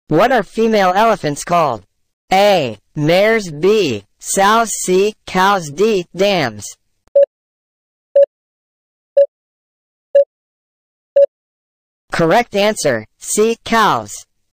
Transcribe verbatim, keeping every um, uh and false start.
What are female elephants called? A. Mares. B. Sows. C. Cows. D. Dams. Correct answer, C. Cows.